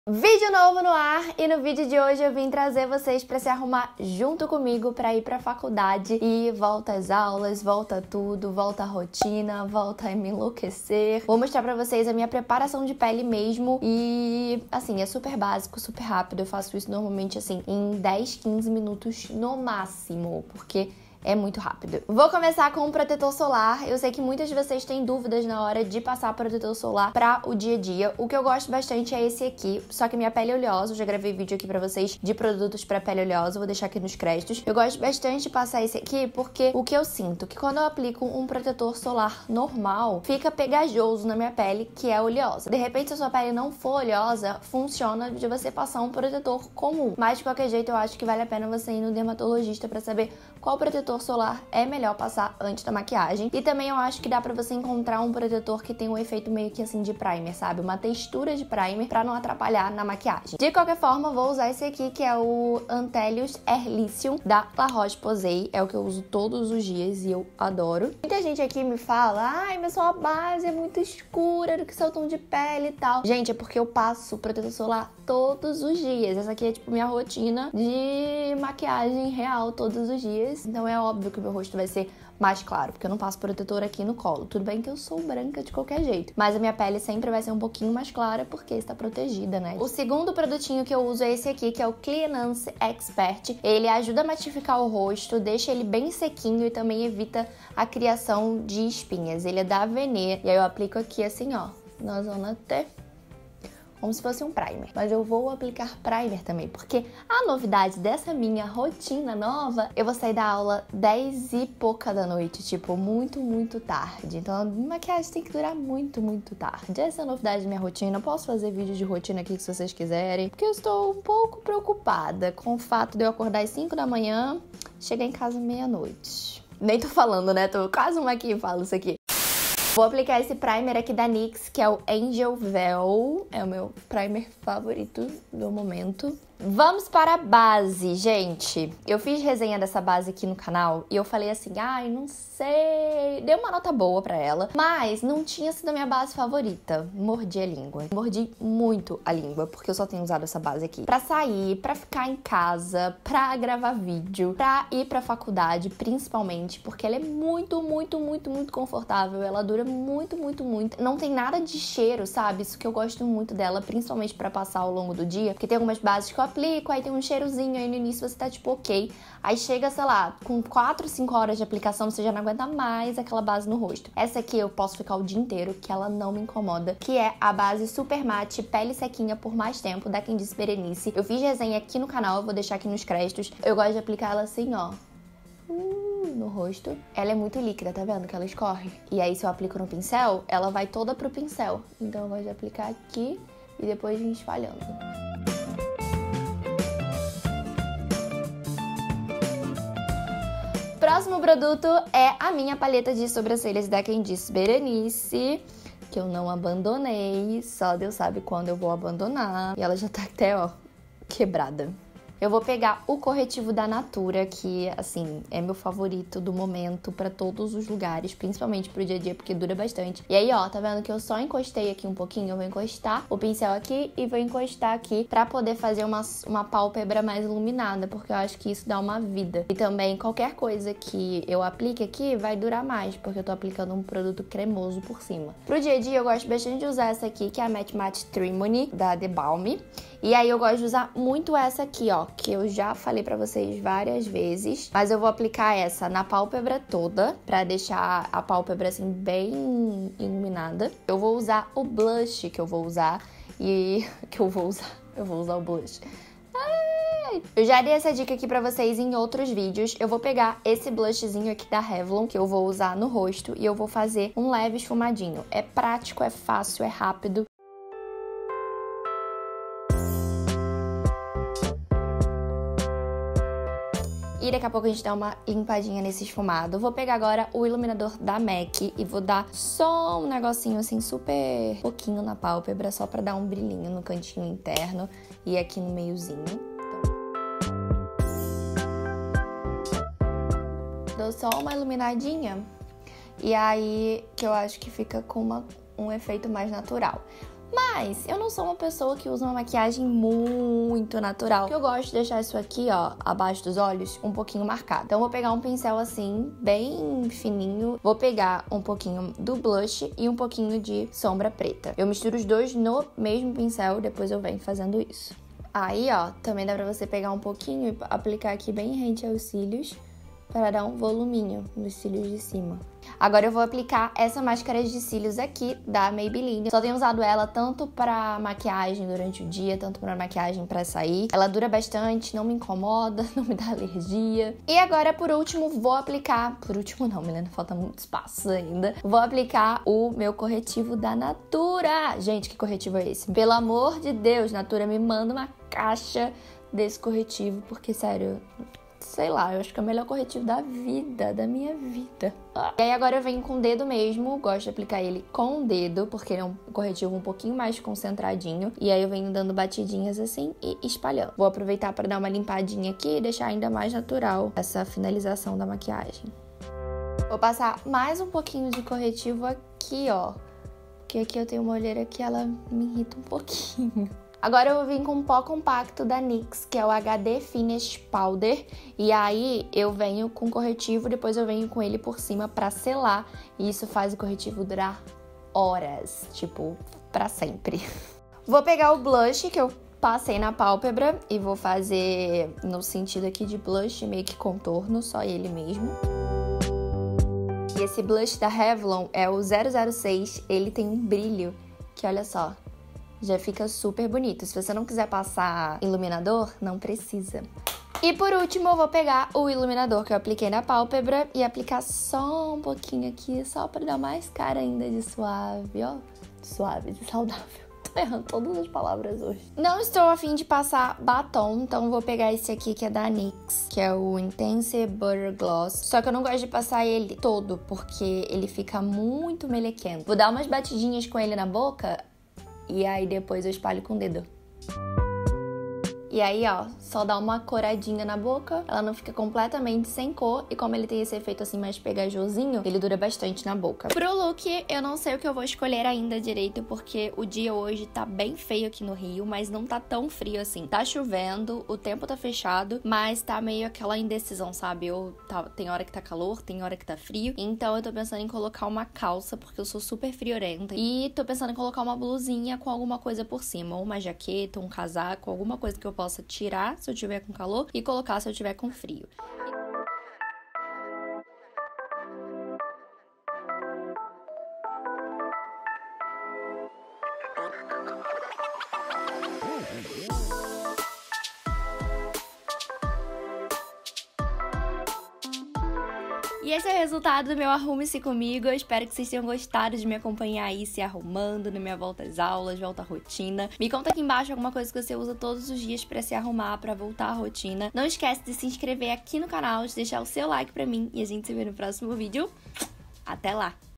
Vídeo novo no ar e no vídeo de hoje eu vim trazer vocês para se arrumar junto comigo para ir para a faculdade e volta às aulas, volta tudo, volta a rotina, volta a me enlouquecer. Vou mostrar para vocês a minha preparação de pele mesmo e assim, é super básico, super rápido. Eu faço isso normalmente assim em 10, 15 minutos no máximo, porque é muito rápido. Vou começar com o protetor solar. Eu sei que muitas de vocês têm dúvidas na hora de passar protetor solar para o dia a dia. O que eu gosto bastante é esse aqui, só que minha pele é oleosa. Eu já gravei vídeo aqui pra vocês de produtos para pele oleosa, vou deixar aqui nos créditos. Eu gosto bastante de passar esse aqui porque o que eu sinto, que quando eu aplico um protetor solar normal, fica pegajoso na minha pele, que é oleosa. De repente, se a sua pele não for oleosa, funciona de você passar um protetor comum. Mas de qualquer jeito, eu acho que vale a pena você ir no dermatologista para saber qual protetor solar é melhor passar antes da maquiagem. E também eu acho que dá pra você encontrar um protetor que tem um efeito meio que assim de primer, sabe? Uma textura de primer pra não atrapalhar na maquiagem. De qualquer forma, vou usar esse aqui, que é o Antelius Airlicium da La Roche-Posay. É o que eu uso todos os dias e eu adoro. Muita gente aqui me fala, ai, mas sua base é muito escura do que seu tom de pele e tal. Gente, é porque eu passo protetor solar todos os dias. Essa aqui é tipo minha rotina de maquiagem real todos os dias. Então é óbvio que o meu rosto vai ser mais claro, porque eu não passo protetor aqui no colo. Tudo bem que eu sou branca de qualquer jeito, mas a minha pele sempre vai ser um pouquinho mais clara porque está protegida, né? O segundo produtinho que eu uso é esse aqui, que é o Cleanance Expert. Ele ajuda a matificar o rosto, deixa ele bem sequinho e também evita a criação de espinhas. Ele é da Avene, e aí eu aplico aqui assim, ó, na zona T, como se fosse um primer. Mas eu vou aplicar primer também, porque a novidade dessa minha rotina nova, eu vou sair da aula 10 e pouca da noite, tipo, muito tarde. Então a maquiagem tem que durar muito tarde. Essa é a novidade da minha rotina. Eu posso fazer vídeos de rotina aqui se vocês quiserem, porque eu estou um pouco preocupada com o fato de eu acordar às 5 da manhã, chegar em casa meia-noite. Nem tô falando, né? Tô quase uma aqui e falo isso aqui. Vou aplicar esse primer aqui da NYX, que é o Angel Veil. É o meu primer favorito do momento. Vamos para a base, gente. Eu fiz resenha dessa base aqui no canal e eu falei assim, ai, não sei. Dei uma nota boa pra ela, mas não tinha sido a minha base favorita. Mordi a língua. Mordi muito a língua, porque eu só tenho usado essa base aqui pra sair, pra ficar em casa, pra gravar vídeo, pra ir pra faculdade, principalmente, porque ela é muito confortável. Ela dura muito. Não tem nada de cheiro, sabe? Isso que eu gosto muito dela, principalmente pra passar ao longo do dia, porque tem algumas bases que eu aplico, aí tem um cheirozinho, aí no início você tá tipo ok, aí chega, sei lá, com 4, 5 horas de aplicação, você já não aguenta mais aquela base no rosto. Essa aqui eu posso ficar o dia inteiro, que ela não me incomoda, que é a base Super Matte Pele Sequinha por Mais Tempo, da Quem Disse Berenice. Eu fiz resenha aqui no canal, eu vou deixar aqui nos créditos. Eu gosto de aplicar ela assim, ó, no rosto. Ela é muito líquida, tá vendo que ela escorre? E aí se eu aplico no pincel, ela vai toda pro pincel. Então eu gosto de aplicar aqui e depois vir espalhando. Próximo produto é a minha paleta de sobrancelhas da Quem Disse Berenice, que eu não abandonei, só Deus sabe quando eu vou abandonar. E ela já tá até, ó, quebrada. Eu vou pegar o corretivo da Natura, que, assim, é meu favorito do momento pra todos os lugares, principalmente pro dia a dia, porque dura bastante. E aí, ó, tá vendo que eu só encostei aqui um pouquinho? Eu vou encostar o pincel aqui e vou encostar aqui pra poder fazer uma pálpebra mais iluminada, porque eu acho que isso dá uma vida. E também, qualquer coisa que eu aplique aqui vai durar mais, porque eu tô aplicando um produto cremoso por cima. Pro dia a dia, eu gosto bastante de usar essa aqui, que é a Matte Matte Trimony, da The Balm. E aí eu gosto de usar muito essa aqui, ó, que eu já falei pra vocês várias vezes. Mas eu vou aplicar essa na pálpebra toda, pra deixar a pálpebra, assim, bem iluminada. Eu vou usar o blush que eu vou usar Eu vou usar o blush. Ai! Eu já dei essa dica aqui pra vocês em outros vídeos. Eu vou pegar esse blushzinho aqui da Revlon, que eu vou usar no rosto, e eu vou fazer um leve esfumadinho. É prático, é fácil, é rápido. E daqui a pouco a gente dá uma limpadinha nesse esfumado. Vou pegar agora o iluminador da MAC e vou dar só um negocinho assim, super pouquinho na pálpebra, só pra dar um brilhinho no cantinho interno e aqui no meiozinho. Dou só uma iluminadinha e aí que eu acho que fica com um efeito mais natural. Mas Mas eu não sou uma pessoa que usa uma maquiagem muito natural. Eu gosto de deixar isso aqui, ó, abaixo dos olhos, um pouquinho marcado. Então eu vou pegar um pincel assim, bem fininho. Vou pegar um pouquinho do blush e um pouquinho de sombra preta. Eu misturo os dois no mesmo pincel, depois eu venho fazendo isso. Aí, ó, também dá pra você pegar um pouquinho e aplicar aqui bem rente aos cílios, para dar um voluminho nos cílios de cima. Agora eu vou aplicar essa máscara de cílios aqui da Maybelline. Só tenho usado ela tanto pra maquiagem durante o dia, tanto pra maquiagem pra sair. Ela dura bastante, não me incomoda, não me dá alergia. E agora, por último, vou aplicar... Por último não, Milena, falta muito espaço ainda. Vou aplicar o meu corretivo da Natura. Gente, que corretivo é esse? Pelo amor de Deus, Natura, me manda uma caixa desse corretivo, porque, sério... Sei lá, eu acho que é o melhor corretivo da vida, da minha vida. E aí agora eu venho com o dedo mesmo, gosto de aplicar ele com o dedo, porque ele é um corretivo um pouquinho mais concentradinho. E aí eu venho dando batidinhas assim e espalhando. Vou aproveitar para dar uma limpadinha aqui e deixar ainda mais natural essa finalização da maquiagem. Vou passar mais um pouquinho de corretivo aqui, ó. Porque aqui eu tenho uma olheira que ela me irrita um pouquinho. Agora eu vou vir com um pó compacto da NYX, que é o HD Finish Powder. E aí eu venho com corretivo, depois eu venho com ele por cima pra selar. E isso faz o corretivo durar horas, tipo, pra sempre. Vou pegar o blush que eu passei na pálpebra e vou fazer no sentido aqui de blush, meio que contorno, só ele mesmo. E esse blush da Revlon é o 006, ele tem um brilho que, olha só... Já fica super bonito. Se você não quiser passar iluminador, não precisa. E por último, eu vou pegar o iluminador que eu apliquei na pálpebra e aplicar só um pouquinho aqui, só pra dar mais cara ainda de suave, ó. Suave, de saudável. Tô errando todas as palavras hoje. Não estou a fim de passar batom, então vou pegar esse aqui que é da NYX, que é o Intense Butter Gloss. Só que eu não gosto de passar ele todo, porque ele fica muito melequento. Vou dar umas batidinhas com ele na boca... E aí depois eu espalho com o dedo. E aí, ó, só dá uma coradinha na boca, ela não fica completamente sem cor. E como ele tem esse efeito assim mais pegajosinho, ele dura bastante na boca. Pro look, eu não sei o que eu vou escolher ainda direito, porque o dia hoje tá bem feio aqui no Rio, mas não tá tão frio assim. Tá chovendo, o tempo tá fechado, mas tá meio aquela indecisão, sabe? Tem hora que tá calor, tem hora que tá frio. Então eu tô pensando em colocar uma calça, porque eu sou super friorenta. E tô pensando em colocar uma blusinha com alguma coisa por cima, ou uma jaqueta, um casaco, alguma coisa que eu possa tirar se eu tiver com calor e colocar se eu tiver com frio. E esse é o resultado do meu Arrume-se Comigo. Eu espero que vocês tenham gostado de me acompanhar aí se arrumando na minha volta às aulas, volta à rotina. Me conta aqui embaixo alguma coisa que você usa todos os dias pra se arrumar, pra voltar à rotina. Não esquece de se inscrever aqui no canal, de deixar o seu like pra mim e a gente se vê no próximo vídeo. Até lá!